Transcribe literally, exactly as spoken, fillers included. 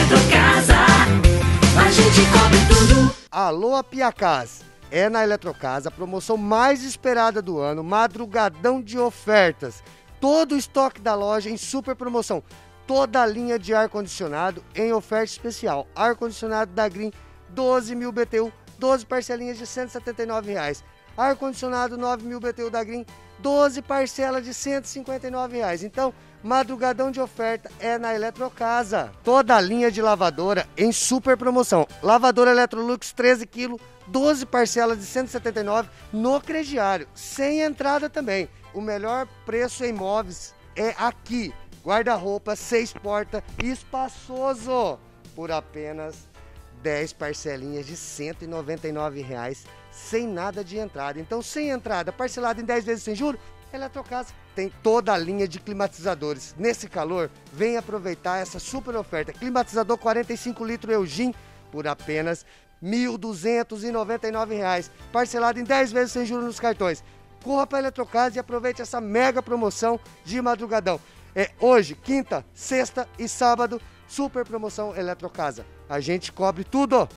Eletrocasa, a gente cobre tudo. Alô, Piacás, é na Eletrocasa, a promoção mais esperada do ano, madrugadão de ofertas. Todo o estoque da loja em super promoção. Toda a linha de ar-condicionado em oferta especial. Ar-condicionado da Green, doze mil B T U, doze parcelinhas de cento e setenta e nove reais. Ar-condicionado nove mil B T U da Green, doze parcelas de cento e cinquenta e nove reais. Então, madrugadão de oferta é na Eletrocasa. Toda a linha de lavadora em super promoção. Lavadora Electrolux treze quilos, doze parcelas de cento e setenta e nove reais no crediário, sem entrada também. O melhor preço em móveis é aqui. Guarda-roupa, seis portas, espaçoso, por apenas dez parcelinhas de cento e noventa e nove reais, sem nada de entrada. Então, sem entrada, parcelado em dez vezes sem juros, Eletrocasa tem toda a linha de climatizadores. Nesse calor, vem aproveitar essa super oferta. Climatizador quarenta e cinco litros Eugin por apenas mil duzentos e noventa e nove reais, parcelado em dez vezes sem juros nos cartões. Corra para a Eletrocasa e aproveite essa mega promoção de madrugadão. É hoje, quinta, sexta e sábado, super promoção Eletrocasa. A gente cobre tudo!